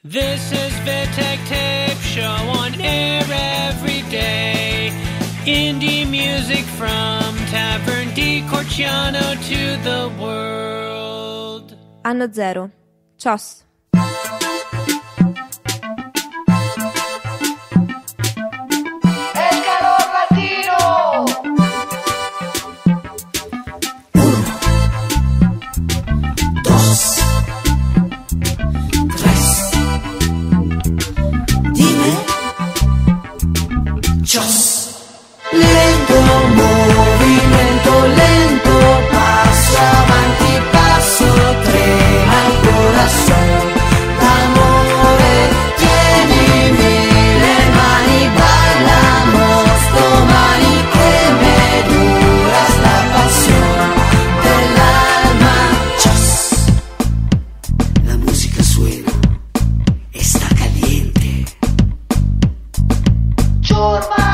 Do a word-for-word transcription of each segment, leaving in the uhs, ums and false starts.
This is Vitek Tape Show on air every day. Indie music from Tavern di Corciano to the world. Anno zero. Cios. Lento, movimento lento, passo avanti, passo, trema il corazón. D'amore, tienimi le mani, bailamos domani, que me duras la pasión del alma. Chos. La música suena, está caliente. Churma.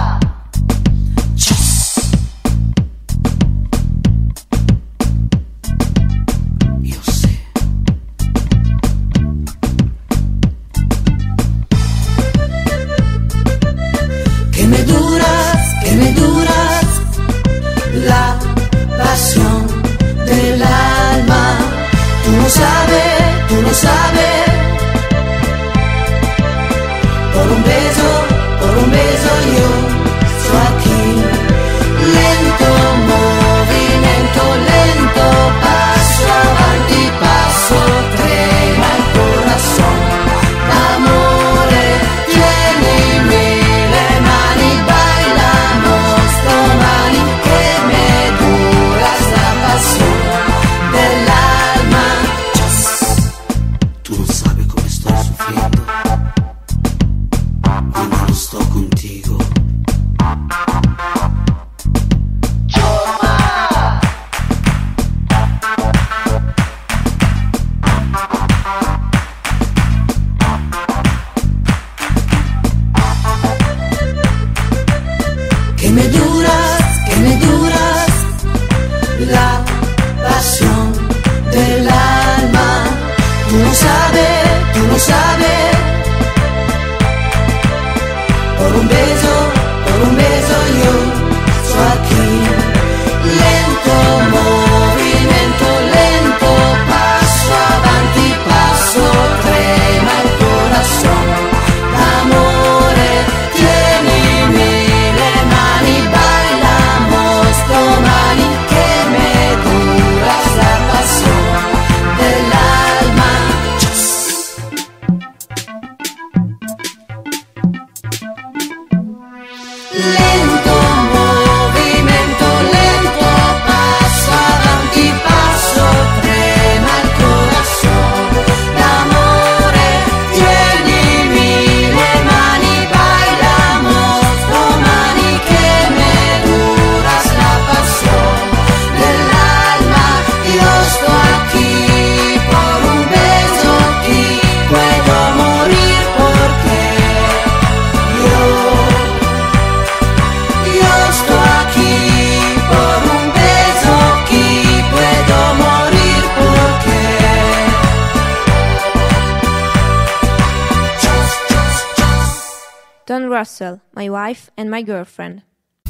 Don Russell, My Wife and My Girlfriend.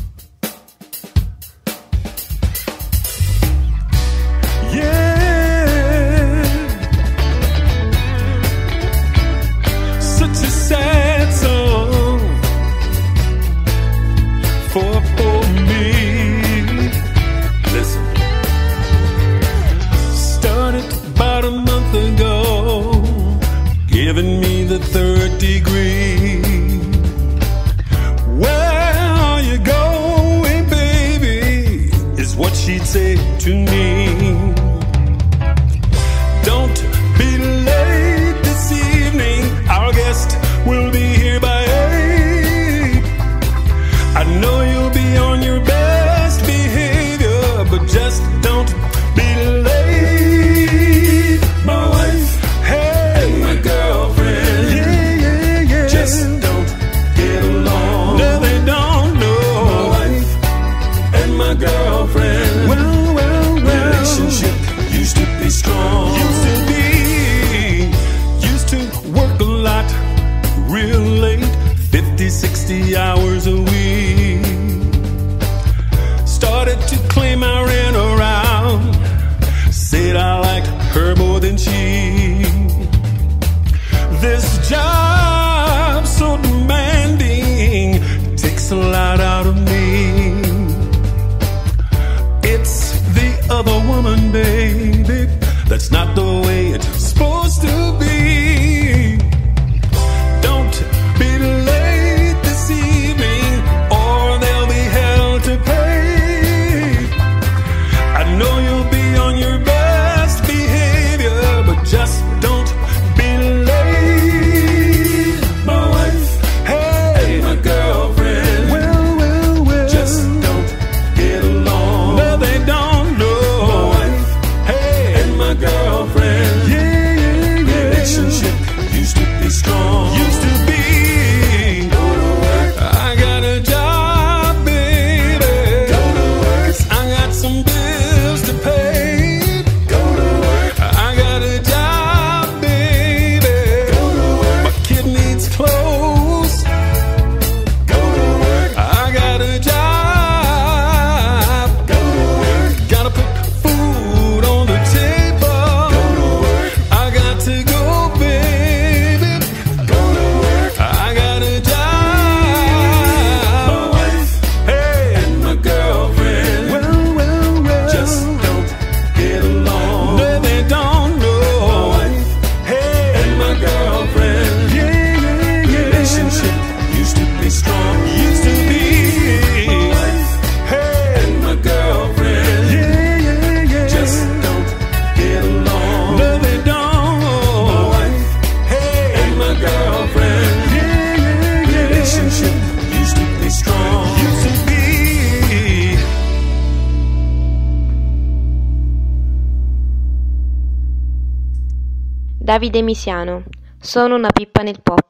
Yeah, such a sad song for, for me. Listen, started about a month ago, giving me the third degree. What she'd say to me. Don't be late this evening, guest will be here by eight. I know you'll be to work a lot, real late, fifty, sixty hours a week. Started to claim I ran around, said I liked her more than she. This job so demanding takes a lot out of me. It's the other woman, baby, that's not the way it's supposed to be. Don't be late this evening or there'll be hell to pay. I know you'll be on your best behavior, but just don't be late. My wife, hey, and my girlfriend, well, well, well, just don't get along. No, they don't know. My wife, hey, and my girlfriend, yeah, yeah, yeah. Relationship used to be strong. Used to be. Go to work. I got a job, baby. Go to work. I got some bills to pay. Go to work. I got a job, baby. Go to work. My kid needs clothes. Go to work. I got a job. Go to work. Gotta put food on the table. Go to work. I got to go, baby. Go to work. I got a job. My wife, hey, and my girlfriend, well, well, well, just don't get along. No, they don't know. My wife, hey, and my girlfriend, yeah, yeah, yeah. Relationship used to be strong. Used to be. My wife, hey, and my girlfriend, yeah, yeah, yeah. Just don't get along. No, they don't. My wife, hey, and my girlfriend, yeah, yeah, yeah. Relationship used to be strong. Used to be. Davide Misiano. Sono una pippa nel pop.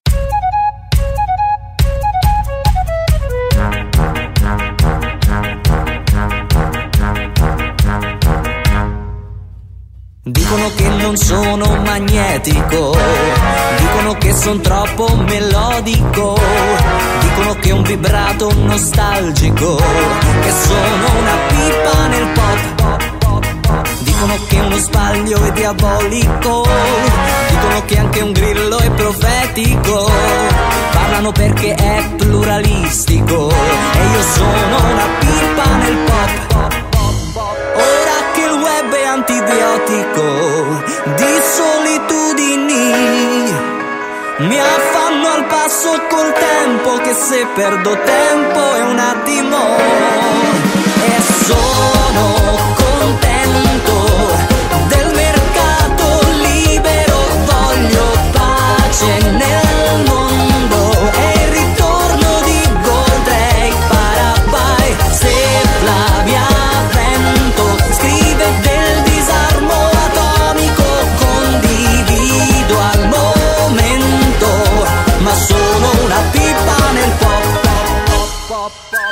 Dicono che non sono magnetico, dicono che son troppo melodico, dicono che ho un vibrato nostalgico, che sono una pipa nel pop. Dicono che uno sbaglio è diabolico, dicono che anche un grillo è profetico, parlano perché è pluralistico e io sono una pipa nel pop. Ora che il web è antibiotico di solitudini, mi affanno al passo col tempo, che se perdo tempo è un attimo, e sono contento del mercato libero, voglio pace nel mondo e il ritorno di Goldrake Paraguay. Se Flavia Vento scrive del disarmo atomico, condivido al momento, ma sono una pipa nel pop, pop, pop, pop.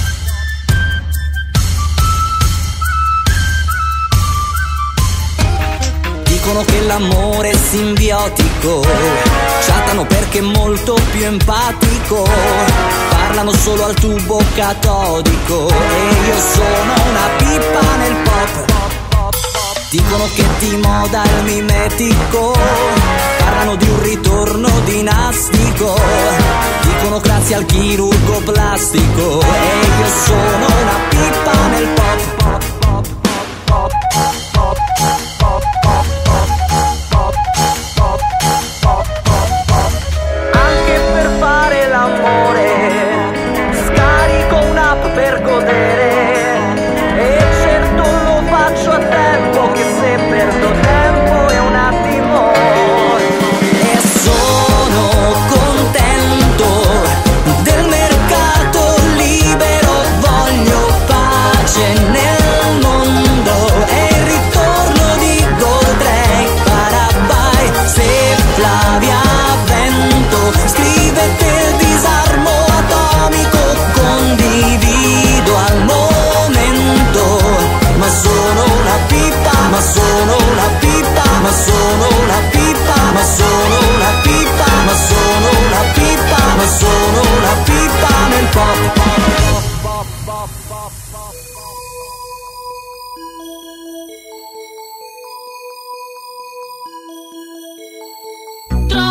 Dicono che l'amore è simbiotico, chattano perché è molto più empatico, parlano solo al tubo catodico e io sono una pipa nel pop. Dicono che di moda il mimetico, parlano di un ritorno dinastico, dicono grazie al chirurgo plastico e io sono una pipa nel pop. Anche per fare l'amore scarico un'app per godere, e certo lo faccio a tempo, che se perdo tempo è un attimo, e sono contento del mercato libero, voglio pace nel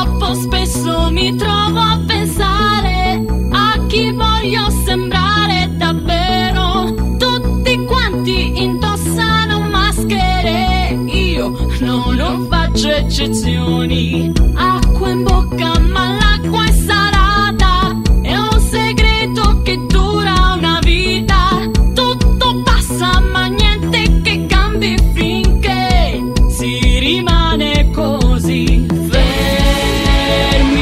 troppo spesso mi trovo a pensare a chi voglio sembrare davvero. Tutti quanti indossano maschere, io no, non faccio eccezioni. Acqua in bocca ma l'acqua è salata, è un segreto che dura una vita. Tutto passa ma niente che cambi finché si rimane così fermi.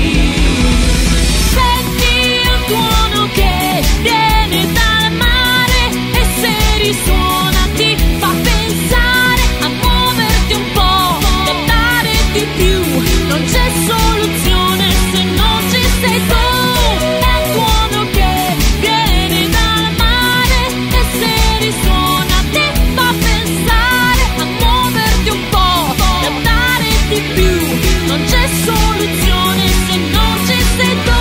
Senti il tuono che viene dal mare e se risuona ti fa pensare a muoverti un po' e dare di più. Non c'è soluzione se non ci sei tu. È il tuono che viene dal mare e se risuona ti fa pensare a muoverti un po' e dare di più. Non c'è soluzione se non ci sei tu.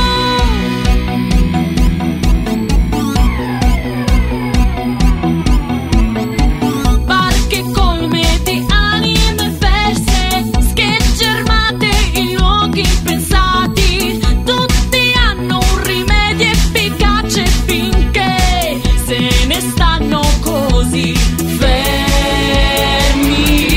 Barche colme di anime perse, schegge armate in luoghi impensati. Tutti hanno un rimedio efficace finché se ne stanno così fermi.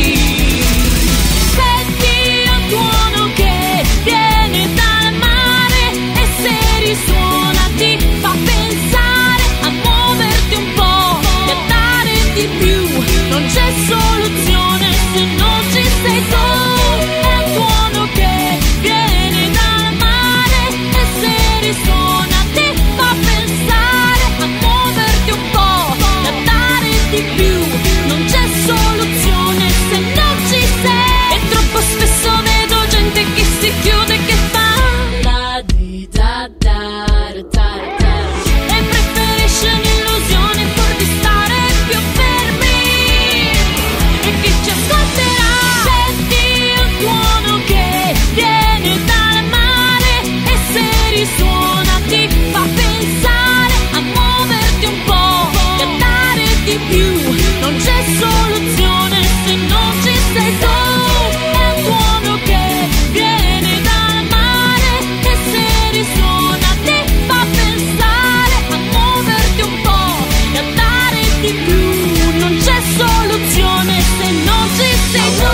Senti il tuono che viene dal mare e se risuona ti fa pensare a muoverti un po' e a dare di più. Non c'è soluzione se non ci sei tu. È il tuono che viene dal mare e se risuona ti fa pensare a muoverti un po' e a dare di più. Non c'è soluzione se non ci sei. E troppo spesso vedo gente che si chiude, che fa la di da da da da da e preferisce l'illusione pur di stare più fermi. E chi ci ascolterà? Senti il tuono che viene dal mare e se risuona ti fa pensare a muoverti un po' e a dare di più. Non c'è soluzione se non ci sei tu. È il tuono che viene dal mare e se risuona ti fa pensare a muoverti un po' e a dare di più. Non c'è soluzione se non ci sei tu.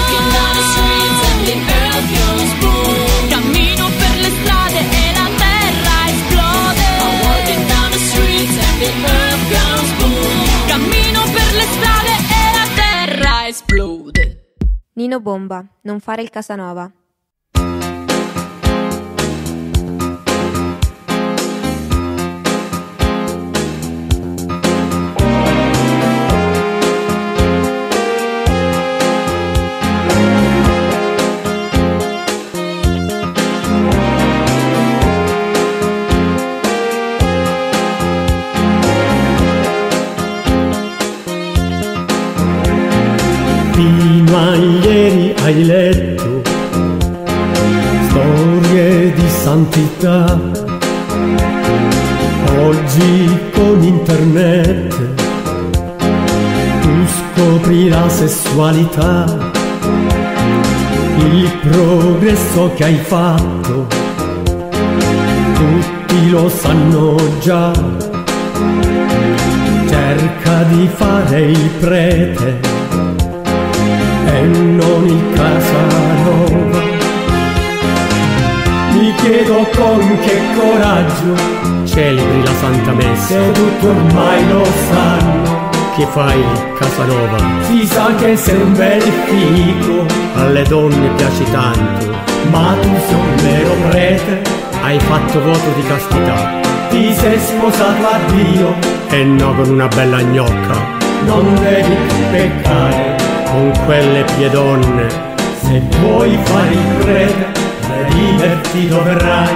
Cammino per le strade e la terra esplode. Cammino per le strade e la terra esplode. Nino Bomba, non fare il Casanova. Fino a ieri hai letto storie di santità, oggi con internet tu scopri la sessualità, il progresso che hai fatto, tutti lo sanno già. Cerca di fare il prete e non il Casanova. Mi chiedo con che coraggio celebri la Santa Messa, e tutti ormai lo sanno che fai il Casanova. Si sa che sei un bel figo, alle donne piaci tanto, ma tu sei un vero prete, hai fatto voto di castità. Ti sei sposato a Dio e no con una bella gnocca. Non devi peccare con quelle piedonne, se vuoi fare il prete, redimerti dovrai.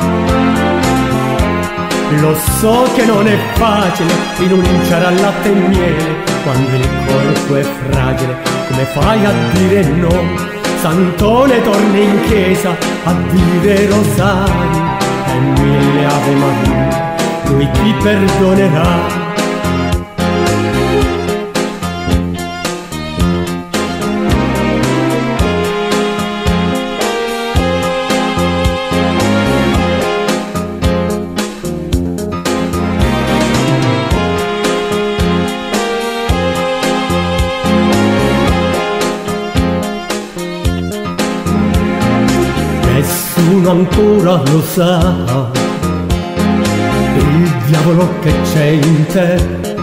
Lo so che non è facile rinunciare al latte e miele quando il corpo è fragile, come fai a dire no? Santone torna in chiesa a dire rosari e mille ave Maria, lui ti perdonerà. nessuno ancora lo sa il diavolo che c'è in te,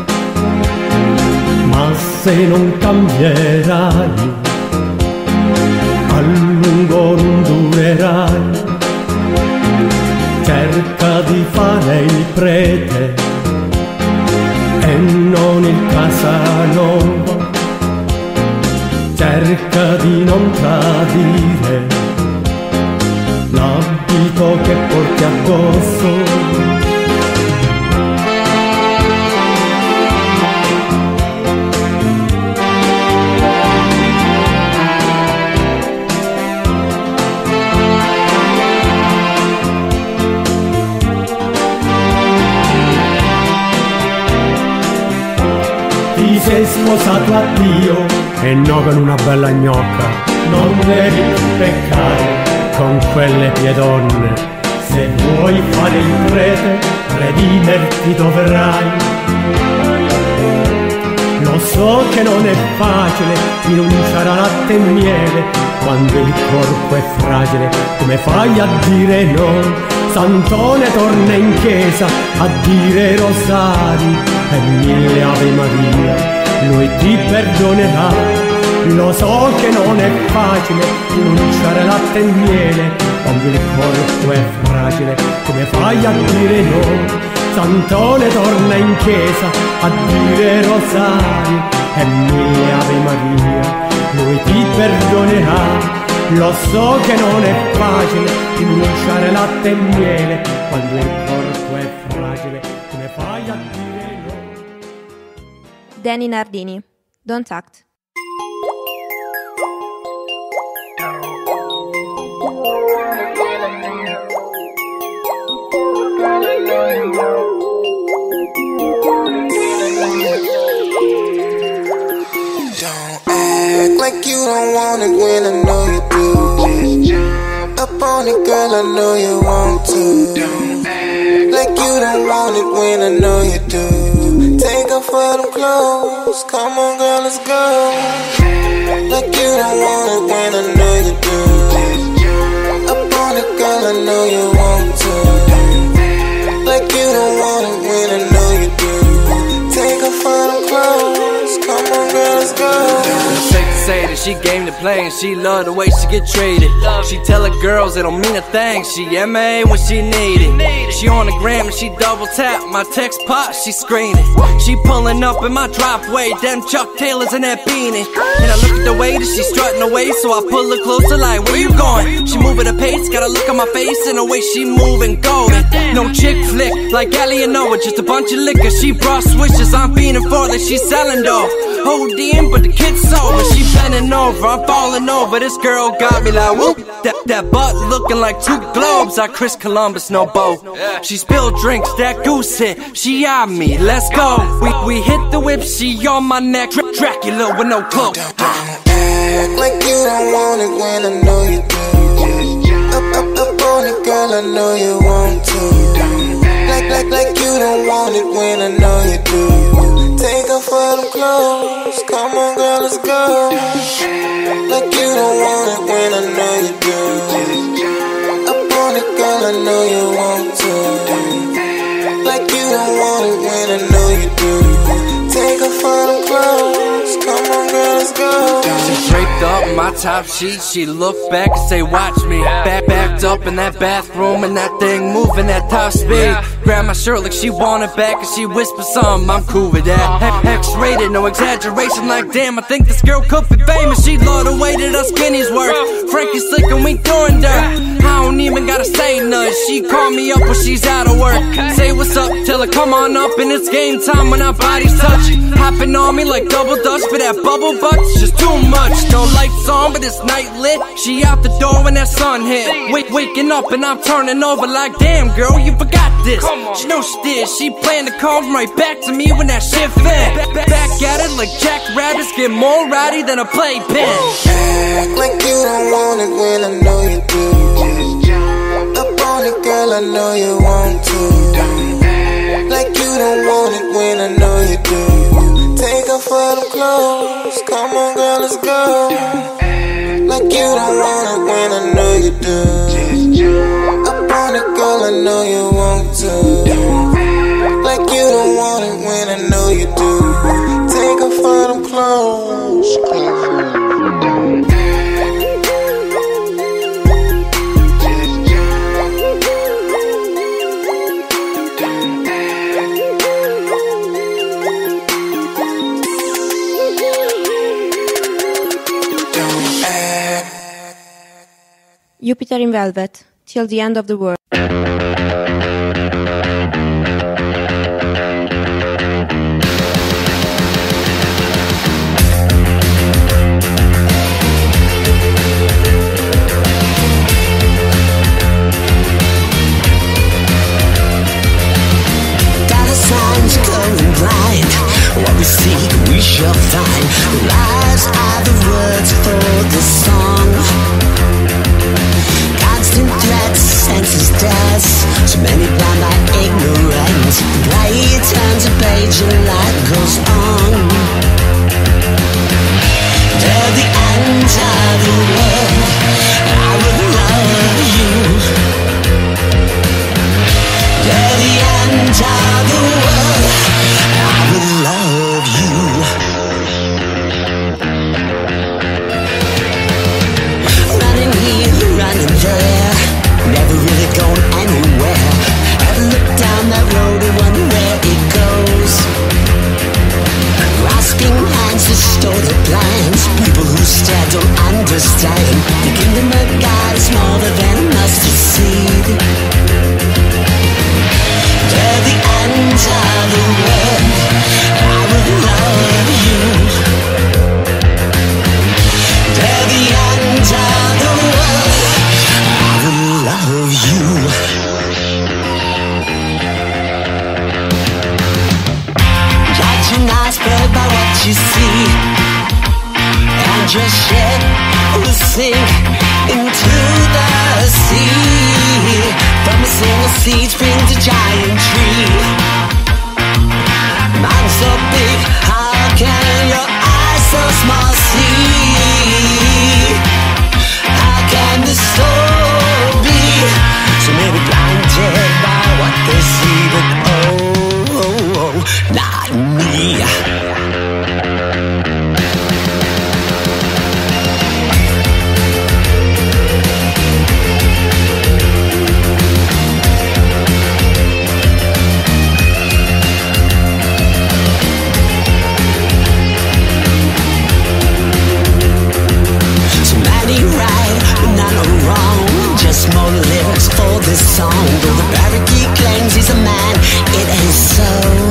ma se non cambierai a lungo non durerai. Cerca di fare il prete e non il Casanova, cerca di non tradire l'abito che porti addosso. Ti sei sposato a Dio e no con una bella gnocca, non devi peccare con quelle piedonne. Se vuoi fare il prete, redimerti dovrai. Lo so che non è facile rinunciare a latte e miele quando il corpo è fragile, come fai a dire no? Santone torna in chiesa a dire rosari e mille Ave Maria, lui ti perdonerà. Lo so che non è facile rinunciare a latte e miele quando il corpo è fragile, come fai a dire no? Santone torna in chiesa a dire rosari e mille Ave Maria, lui ti perdonerà. Lo so che non è facile rinunciare a latte e miele quando il corpo è fragile, come fai a dire no? Danny Nardini, Don't Act. Like you don't want it when I know you do. Up on it, girl, I know you want to. Like you don't want it when I know you do. Take off all them clothes, come on, girl, let's go. Like you don't want it when I know you do. Up on it, girl, I know you want to. Like you don't want it when I know you do. Take off all them clothes, come on, girl, let's go. Say that she game to play and she love the way she get treated. She tell her girls it don't mean a thing, she M A when she need it. She on the gram and she double tap, my text pop, she screening. She pulling up in my driveway, them Chuck Taylors in that beanie. And I look at the way that she strutting away, so I pull her closer like, where you going? She moving her pace, got a look on my face and the way she moving golden. No chick flick, like Allie and Noah, just a bunch of liquor. She brought switches, I'm feeding for that, she selling dope. ODing, but the kid's sober, she bending over, I'm falling over. This girl got me like whoop. That, that butt looking like two globes. I Chris Columbus, no boat. She spilled drinks, that goose hit. She eyed me, let's go. We, we hit the whip, she on my neck. Dra- Dracula with no cloak. Don't, don't act like you don't want it when I know you do. Up, up, up on it, girl, I know you want to. Like, like, like you don't want it when I know you do. Take off all them clothes, come on, girl, let's go. Like you don't want it when I know you do. Up on it, girl, I know you want to. Like you don't want it when I know you do. Take off all them clothes, come on, girl, let's go. She draped up my top sheet, she looked back and say, watch me. Back, backed up in that bathroom and that thing moving at top speed. Grab my shirt like she want it back and she whispered something, I'm cool with that. X-rated, no exaggeration, like damn, I think this girl could be famous. She love the way that us skinnies work. Frankie slick and we doing dirt. I don't even gotta say nothing, she call me up when she's out of work. Say what's up, tell her come on up and it's game time when our bodies touch. Hopping on me like double dutch for that bubble butt's just too much. No lights on but it's night lit, she out the door when that sun hit. Wake, waking up and I'm turning over like damn girl, you forgot this. She know she did, she planned to come right back to me when that shit fit. Back, back at it like Jack Rabbits, get more rowdy than a playpen. Act like you don't want it when I know you do. Up on it, girl, I know you want to. Like you don't want it when I know you do. Take off all them clothes, come on, girl, let's go. Like you don't want it when I know you do. Up on it, girl, I know you want to. Like you don't want it when I know you do. Take off all them clothes. Jupiter in Velvet, Till the End of the World. What we seek, we shall find. Lies are the words for this song. Constant threats, senseless deaths. So many blind by ignorance. Play turns a page and life goes on. Till the end of the world, I will love you. Till the end of the world, I will love you. Running here, running there, never really going anywhere. Ever look down that road and wonder where it goes? Grasping hands, distorted plans. People who stare don't understand. The kingdom of God is more than a mustard seed. Till the end of the world, I will love you. Till the end of the world, I will love you. Judge an iceberg by what you see, and your ship will sink into the sea. From a single seed springs a giant tree. Mind so big, how can your eyes so small see? How can this soul be so maybe blinded by what they see? But oh, oh, oh, not me. More lyrics for this song. Though the parakeet claims he's a man, it ain't so.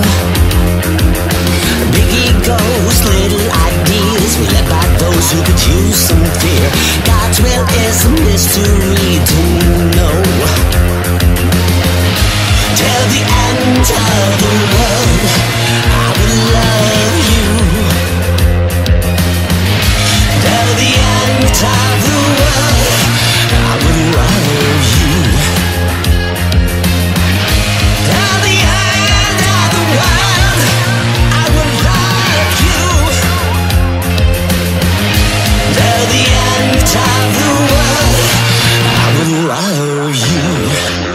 Big egos, little ideas, we led by those who could use some fear. God's will is a mystery to know. Till the end of the world, I will love you. Till the end of the world, I will love you. Till the end of the world, I will love you. Till the end of the world, I will love you.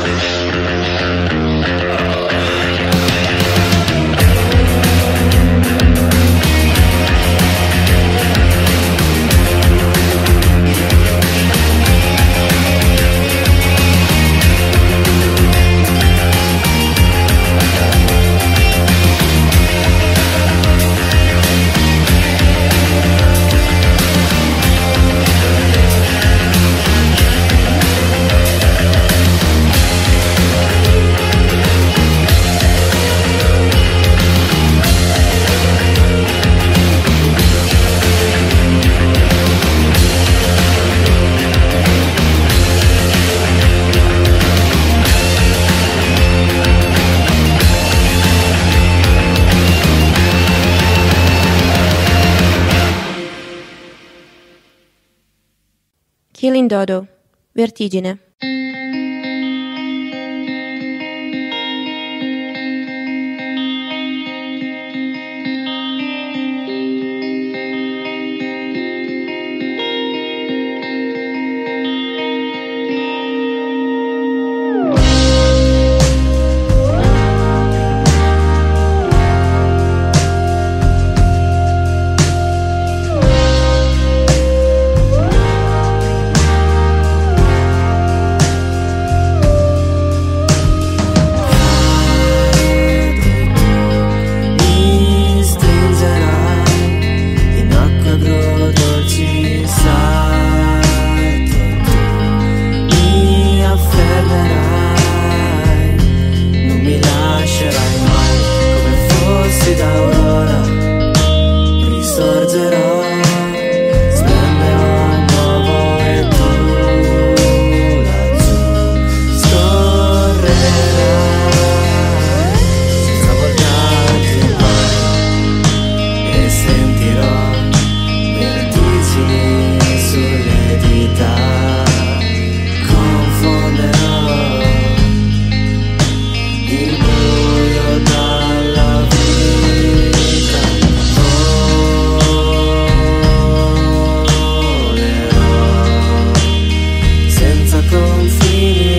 Killing Dodo, Vertigine.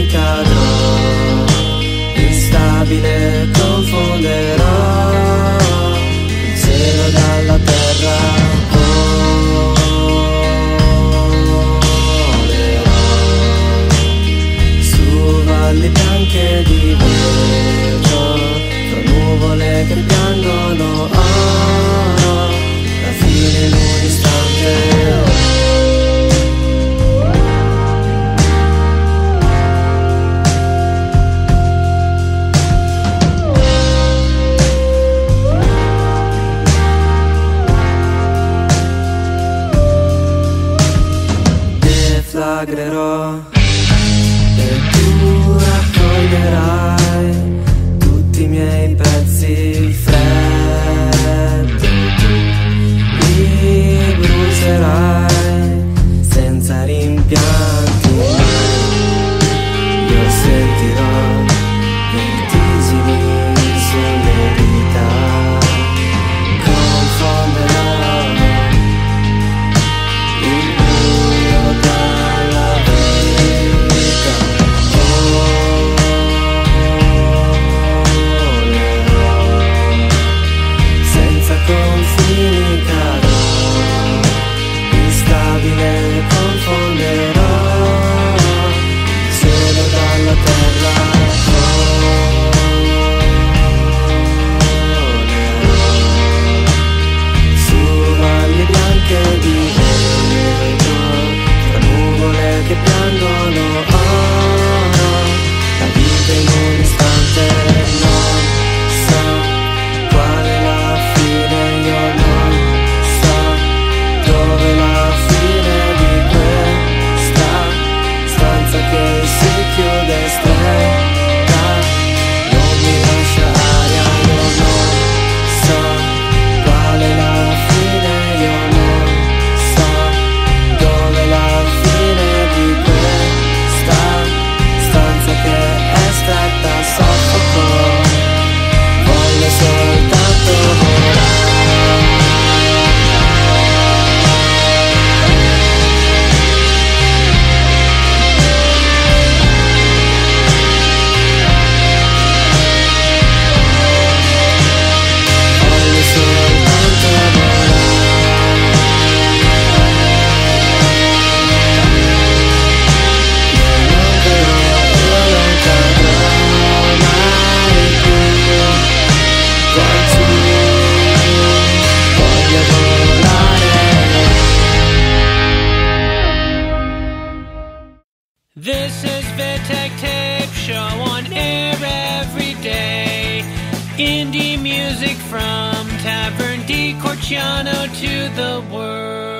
cadrò, instabile confonderò il cielo dalla terra, volerò su valli bianche di vetro, tra nuvole che piangono, oh, la fine in un istante. Deflagrerò e tu raccoglierai tutti i miei pezzi freddi, li brucerai senza rimpianti, io sentirò vertigini sulle dita, confonderò il buio dalla verità, volerò senza confini, cadrò, instabile confonderò il cielo dalla terra, volerò su valli bianche di vetro, tra nuvole che piangono, oh, la vita in un istante, non so qual è la fine, io non so dove la fine di questa stanza che si chiude stretta, non mi lascia aria, io non so qual è la fine, io non so dove la fine di questa stanza che è stretta, soffoco, voglio soltanto volare. Voglio soltanto volare. Io non verrò, io non cadrò mai più qua giù, voglio volare. This is Vittek Tape Show on air every day. Indie music from Tavern di Corciano to the world.